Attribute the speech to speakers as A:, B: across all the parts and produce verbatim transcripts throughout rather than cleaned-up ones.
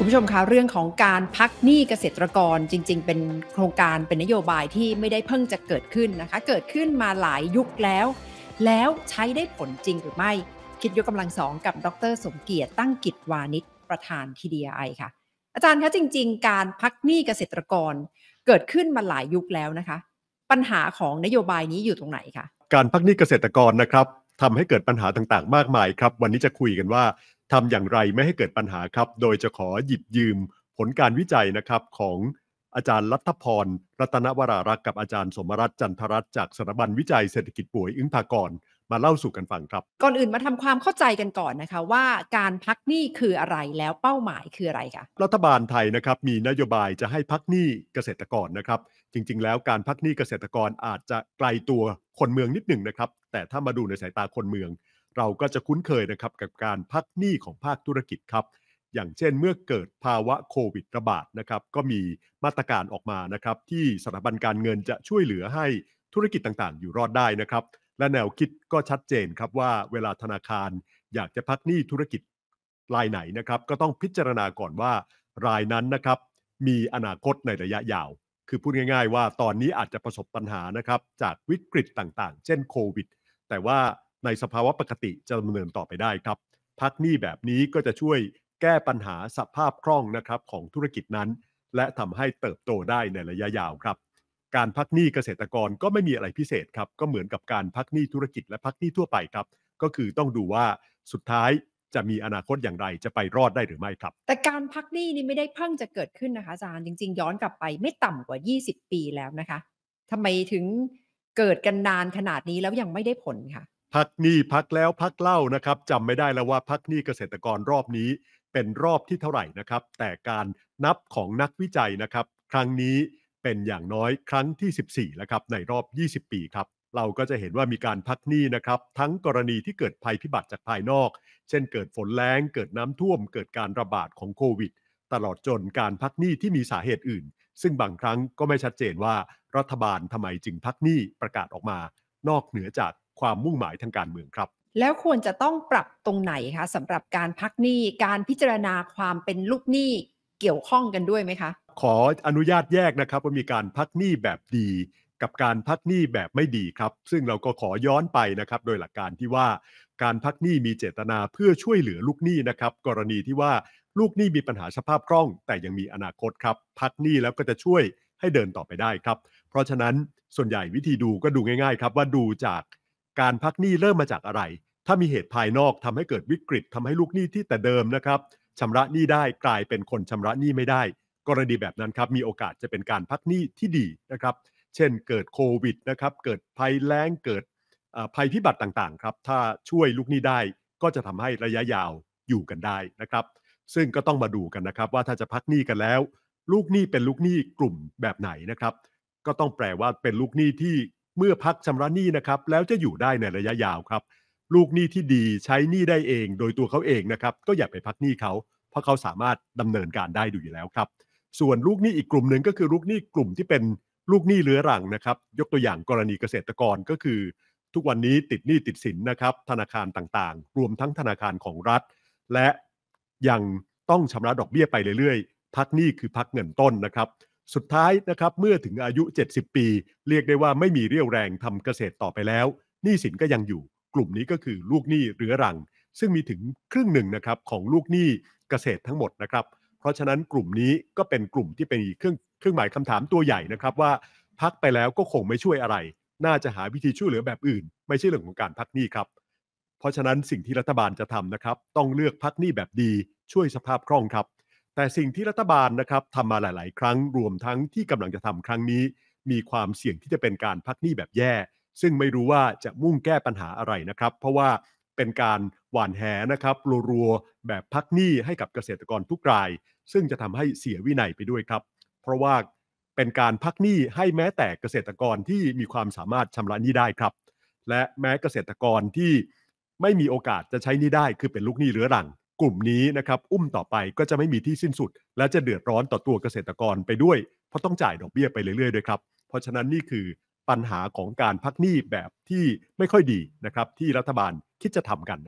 A: ผู้ชมคะเรื่องของการพักหนี้เกษตรกรจริงๆเป็นโครงการเป็นนโยบายที่ไม่ได้เพิ่งจะเกิดขึ้นนะคะเกิดขึ้นมาหลายยุคแล้วแล้วใช้ได้ผลจริงหรือไม่คิดยกกำลังสองกับดรสมเกียรติตั้งกิจวานิชประธาน ที ดี อาร์ ไอ ค่ะอาจารย์คะจริงๆการพักหนี้เกษตรกรเกิดขึ้นมาหลายยุคแล้วนะคะปัญหาของนโยบายนี้อยู่ตรงไหนคะ
B: การพักหนี้เกษตรกรนะครับทำให้เกิดปัญหาต่างๆมากมายครับวันนี้จะคุยกันว่าทำอย่างไรไม่ให้เกิดปัญหาครับโดยจะขอหยิบยืมผลการวิจัยนะครับของอาจารย์รัฐพรรัตนวรารักษ์กับอาจารย์สมรัตน์จันทรัตน์จากสถาบันวิจัยเศรษฐกิจป่วยอึ้งภากรมาเล่าสู่กันฟังครับ
A: ก่อนอื่นมาทำความเข้าใจกันก่อนนะคะว่าการพักหนี้คืออะไรแล้วเป้าหมายคืออะไรคะ
B: รัฐบาลไทยนะครับมีนโยบายจะให้พักหนี้เกษตรกรนะครับจริงๆแล้วการพักหนี้เกษตรกรอาจจะไกลตัวคนเมืองนิดหนึ่งนะครับแต่ถ้ามาดูในสายตาคนเมืองเราก็จะคุ้นเคยนะครับกับการพักหนี้ของภาคธุรกิจครับอย่างเช่นเมื่อเกิดภาวะโควิดระบาดนะครับก็มีมาตรการออกมานะครับที่สถาบันการเงินจะช่วยเหลือให้ธุรกิจต่างๆอยู่รอดได้นะครับและแนวคิดก็ชัดเจนครับว่าเวลาธนาคารอยากจะพักหนี้ธุรกิจรายไหนนะครับก็ต้องพิจารณาก่อนว่ารายนั้นนะครับมีอนาคตในระยะยาวคือพูดง่ายๆว่าตอนนี้อาจจะประสบปัญหานะครับจากวิกฤตต่างๆเช่นโควิดแต่ว่าในสภาวะปกติจะดำเนินต่อไปได้ครับพักหนี้แบบนี้ก็จะช่วยแก้ปัญหาสภาพคล่องนะครับของธุรกิจนั้นและทำให้เติบโตได้ในระยะยาวครับการพักหนี้เกษตรกรก็ไม่มีอะไรพิเศษครับก็เหมือนกับการพักหนี้ธุรกิจและพักหนี้ทั่วไปครับก็คือต้องดูว่าสุดท้ายจะมีอนาคตอย่างไรจะไปรอดได้หรือไม่ครับ
A: แต่การพักหนี้นี่ไม่ได้เพิ่งจะเกิดขึ้นนะคะอาจารย์จริงๆย้อนกลับไปไม่ต่ำกว่ายี่สิบปีแล้วนะคะทำไมถึงเกิดกันนานขนาดนี้แล้วยังไม่ได้ผลคะ
B: พักหนี้พักแล้วพักเล่านะครับจำไม่ได้แล้วว่าพักหนี้เกษตรกรรอบนี้เป็นรอบที่เท่าไหร่นะครับแต่การนับของนักวิจัยนะครับครั้งนี้เป็นอย่างน้อยครั้งที่สิบสี่แล้วครับในรอบยี่สิบปีครับเราก็จะเห็นว่ามีการพักหนี้นะครับทั้งกรณีที่เกิดภัยพิบัติจากภายนอกเช่นเกิดฝนแล้งเกิดน้ำท่วมเกิดการระบาดของโควิดตลอดจนการพักหนี้ที่มีสาเหตุอื่นซึ่งบางครั้งก็ไม่ชัดเจนว่ารัฐบาลทำไมจึงพักหนี้ประกาศออกมานอกเหนือจากความมุ่งหมายทางการเมืองครับ
A: แล้วควรจะต้องปรับตรงไหนคะสำหรับการพักหนี้การพิจารณาความเป็นลูกหนี้เกี่ยวข้องกันด้วยไหมคะ
B: ขออนุญาตแยกนะครับว่ามีการพักหนี้แบบดีกับการพักหนี้แบบไม่ดีครับซึ่งเราก็ขอย้อนไปนะครับโดยหลักการที่ว่าการพักหนี้มีเจตนาเพื่อช่วยเหลือลูกหนี้นะครับกรณีที่ว่าลูกหนี้มีปัญหาสภาพคล่องแต่ยังมีอนาคตครับพักหนี้แล้วก็จะช่วยให้เดินต่อไปได้ครับเพราะฉะนั้นส่วนใหญ่วิธีดูก็ดูง่ายๆครับว่าดูจากการพักหนี้เริ่มมาจากอะไรถ้ามีเหตุภายนอกทำให้เกิดวิกฤตทำให้ลูกหนี้ที่แต่เดิมนะครับชำระหนี้ได้กลายเป็นคนชำระหนี้ไม่ได้กรณีแบบนั้นครับมีโอกาสจะเป็นการพักหนี้ที่ดีนะครับเช่นเกิดโควิดนะครับเกิดภัยแล้งเกิดภัยพิบัติต่างๆครับถ้าช่วยลูกหนี้ได้ก็จะทำให้ระยะยาวอยู่กันได้นะครับซึ่งก็ต้องมาดูกันนะครับว่าถ้าจะพักหนี้กันแล้วลูกหนี้เป็นลูกหนี้กลุ่มแบบไหนนะครับก็ต้องแปลว่าเป็นลูกหนี้ที่เมื่อพักชำระหนี้นะครับแล้วจะอยู่ได้ในระยะยาวครับลูกหนี้ที่ดีใช้หนี้ได้เองโดยตัวเขาเองนะครับก็อย่าไปพักหนี้เขาเพราะเขาสามารถดำเนินการได้อยู่แล้วครับส่วนลูกหนี้อีกกลุ่มหนึ่งก็คือลูกหนี้กลุ่มที่เป็นลูกหนี้เรื้อรังนะครับยกตัวอย่างกรณีเกษตรกรก็คือทุกวันนี้ติดหนี้ติดสินนะครับธนาคารต่างๆรวมทั้งธนาคารของรัฐและยังต้องชำระดอกเบี้ยไปเรื่อยๆพักหนี้คือพักเงินต้นนะครับสุดท้ายนะครับเมื่อถึงอายุเจ็ดสิบปีเรียกได้ว่าไม่มีเรี่ยวแรงทำเกษตรต่อไปแล้วหนี้สินก็ยังอยู่กลุ่มนี้ก็คือลูกหนี้เรื้อรังซึ่งมีถึงครึ่งหนึ่งนะครับของลูกหนี้เกษตรทั้งหมดนะครับเพราะฉะนั้นกลุ่มนี้ก็เป็นกลุ่มที่เป็นเครื่องเครื่องหมายคำถามตัวใหญ่นะครับว่าพักไปแล้วก็คงไม่ช่วยอะไรน่าจะหาวิธีช่วยเหลือแบบอื่นไม่ใช่เรื่องของการพักหนี้ครับเพราะฉะนั้นสิ่งที่รัฐบาลจะทำนะครับต้องเลือกพักหนี้แบบดีช่วยสภาพคล่องครับแต่สิ่งที่รัฐบาลนะครับทำมาหลายๆครั้งรวมทั้งที่กำลังจะทำครั้งนี้มีความเสี่ยงที่จะเป็นการพักหนี้แบบแย่ซึ่งไม่รู้ว่าจะมุ่งแก้ปัญหาอะไรนะครับเพราะว่าเป็นการหว่านแหนะครับรัวๆแบบพักหนี้ให้กับเกษตรกรทุกรายซึ่งจะทำให้เสียวินัยไปด้วยครับเพราะว่าเป็นการพักหนี้ให้แม้แต่เกษตรกรที่มีความสามารถชำระหนี้ได้ครับและแม้เกษตรกรที่ไม่มีโอกาสจะใช้หนี้ได้คือเป็นลูกหนี้เรื้อรังกลุ่มนี้นะครับอุ้มต่อไปก็จะไม่มีที่สิ้นสุดและจะเดือดร้อนต่อตัวเกษตรกรไปด้วยเพราะต้องจ่ายดอกเบี้ยไปเรื่อยๆด้วยครับเพราะฉะนั้นนี่คือปัญหาของการพักหนี้แบบที่ไม่ค่อยดีนะครับที่รัฐบาลคิดจะทำกันนะครับ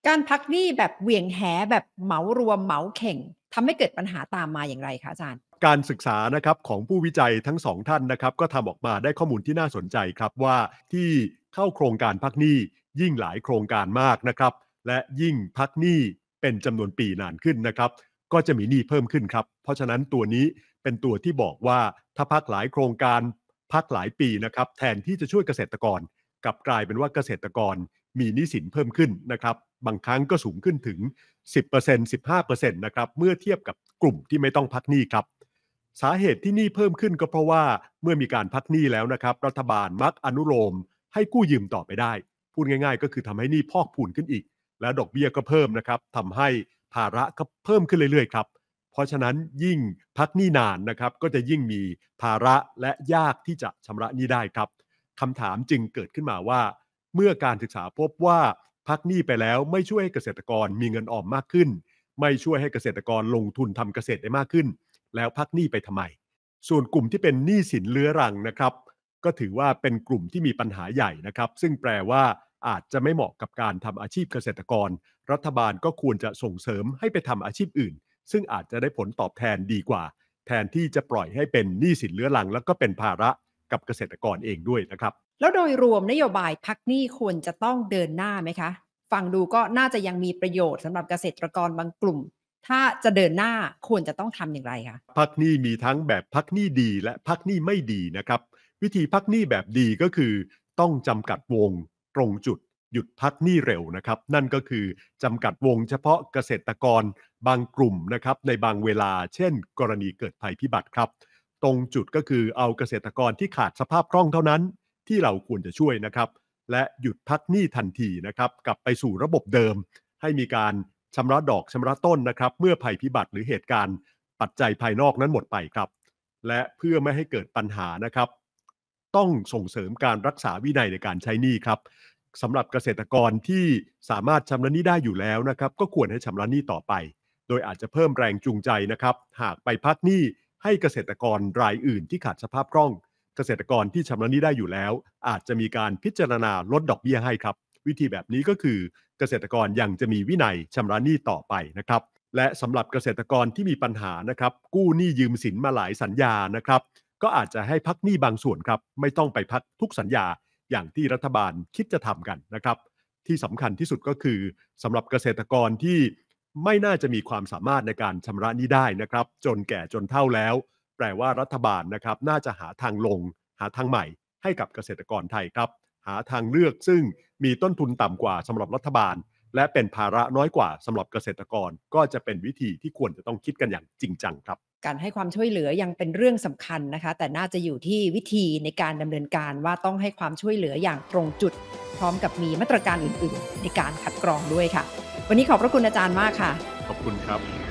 A: การพักหนี้แบบเหวี่ยงแหแบบเหมารวมเหมาเข่งทำให้เกิดปัญหาตามมาอย่างไรคะอาจารย์
B: การศึกษานะครับของผู้วิจัยทั้งสองท่านนะครับก็ทำออกมาได้ข้อมูลที่น่าสนใจครับว่าที่เข้าโครงการพักหนี้ยิ่งหลายโครงการมากนะครับและยิ่งพักหนี้เป็นจำนวนปีนานขึ้นนะครับก็จะมีหนี้เพิ่มขึ้นครับเพราะฉะนั้นตัวนี้เป็นตัวที่บอกว่าถ้าพักหลายโครงการพักหลายปีนะครับแทนที่จะช่วยเกษตรกรกลับกลายเป็นว่าเกษตรกรมีหนี้สินเพิ่มขึ้นนะครับบางครั้งก็สูงขึ้นถึง สิบเปอร์เซ็นต์ สิบห้าเปอร์เซ็นต์ นะครับเมื่อเทียบกับกลุ่มที่ไม่ต้องพักหนี้ครับสาเหตุที่หนี้เพิ่มขึ้นก็เพราะว่าเมื่อมีการพักหนี้แล้วนะครับรัฐบาลมักอนุโลมให้กู้ยืมต่อไปได้พูดง่ายๆก็คือทำให้หนี้พอกพูนขึ้นอีกและดอกเบี้ยก็เพิ่มนะครับทำให้ภาระก็เพิ่มขึ้นเรื่อยๆครับเพราะฉะนั้นยิ่งพักหนี้นานนะครับก็จะยิ่งมีภาระและยากที่จะชำระหนี้ได้ครับคำถามจึงเกิดขึ้นมาว่าเมื่อการศึกษาพบว่าพักหนี้ไปแล้วไม่ช่วยให้เกษตรกรมีเงินออมมากขึ้นไม่ช่วยให้เกษตรกรลงทุนทำเกษตรได้มากขึ้นแล้วพักหนี้ไปทำไมส่วนกลุ่มที่เป็นหนี้สินเรื้อรังนะครับก็ถือว่าเป็นกลุ่มที่มีปัญหาใหญ่นะครับซึ่งแปลว่าอาจจะไม่เหมาะกับการทำอาชีพเกษตรกรรัฐบาลก็ควรจะส่งเสริมให้ไปทำอาชีพอื่นซึ่งอาจจะได้ผลตอบแทนดีกว่าแทนที่จะปล่อยให้เป็นหนี้สินเรื้อรังแล้วก็เป็นภาระกับเกษตรกรเองด้วยนะครับ
A: แล้วโดยรวมนโยบายพักหนี้ควรจะต้องเดินหน้าไหมคะฟังดูก็น่าจะยังมีประโยชน์สำหรับเกษตรกรบางกลุ่มถ้าจะเดินหน้าควรจะต้องทำอย่างไรคะ
B: พักหนี้มีทั้งแบบพักหนี้ดีและพักหนี้ไม่ดีนะครับวิธีพักหนี้แบบดีก็คือต้องจำกัดวงตรงจุดหยุดพักหนี้เร็วนะครับนั่นก็คือจำกัดวงเฉพาะเกษตรกรบางกลุ่มนะครับในบางเวลาเช่นกรณีเกิดภัยพิบัติครับตรงจุดก็คือเอาเกษตรกรที่ขาดสภาพคล่องเท่านั้นที่เราควรจะช่วยนะครับและหยุดพักหนี้ทันทีนะครับกลับไปสู่ระบบเดิมให้มีการชำระดอกชำระต้นนะครับเมื่อภัยพิบัติหรือเหตุการณ์ปัจจัยภายนอกนั้นหมดไปครับและเพื่อไม่ให้เกิดปัญหานะครับต้องส่งเสริมการรักษาวินัยในการใช้หนี้ครับสำหรับเกษตรกรที่สามารถชำระหนี้ได้อยู่แล้วนะครับก็ควรให้ชำระหนี้ต่อไปโดยอาจจะเพิ่มแรงจูงใจนะครับหากไปพักหนี้ให้เกษตรกรรายอื่นที่ขาดสภาพคล่องเกษตรกรที่ชำระหนี้ได้อยู่แล้วอาจจะมีการพิจารณาลดดอกเบี้ยให้ครับวิธีแบบนี้ก็คือเกษตรกรยังจะมีวินัยชำระหนี้ต่อไปนะครับและสำหรับเกษตรกรที่มีปัญหานะครับกู้หนี้ยืมสินมาหลายสัญญานะครับก็อาจจะให้พักหนี้บางส่วนครับไม่ต้องไปพักทุกสัญญาอย่างที่รัฐบาลคิดจะทำกันนะครับที่สำคัญที่สุดก็คือสำหรับเกษตรกรที่ไม่น่าจะมีความสามารถในการชำระหนี้ได้นะครับจนแก่จนเฒ่าแล้วแปลว่ารัฐบาลนะครับน่าจะหาทางลงหาทางใหม่ให้กับเกษตรกรไทยครับหาทางเลือกซึ่งมีต้นทุนต่ำกว่าสำหรับรัฐบาลและเป็นภาระน้อยกว่าสำหรับเกษตรกรก็จะเป็นวิธีที่ควรจะต้องคิดกันอย่างจริงจังครับ
A: การให้ความช่วยเหลือยังเป็นเรื่องสำคัญนะคะแต่น่าจะอยู่ที่วิธีในการดำเนินการว่าต้องให้ความช่วยเหลืออย่างตรงจุดพร้อมกับมีมาตรการอื่นๆในการคัดกรองด้วยค่ะวันนี้ขอบพระคุณอาจารย์มากค่ะ
B: ขอบคุณครับ